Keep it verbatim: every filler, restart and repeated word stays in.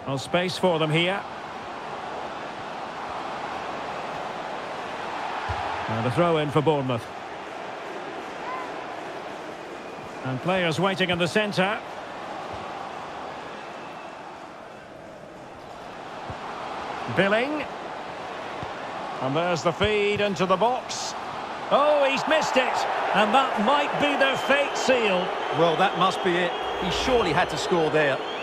Well, space for them here. And a throw in for Bournemouth. And players waiting in the centre. Billing. And there's the feed into the box. Oh, he's missed it. And that might be their fate sealed. Well, that must be it. He surely had to score there.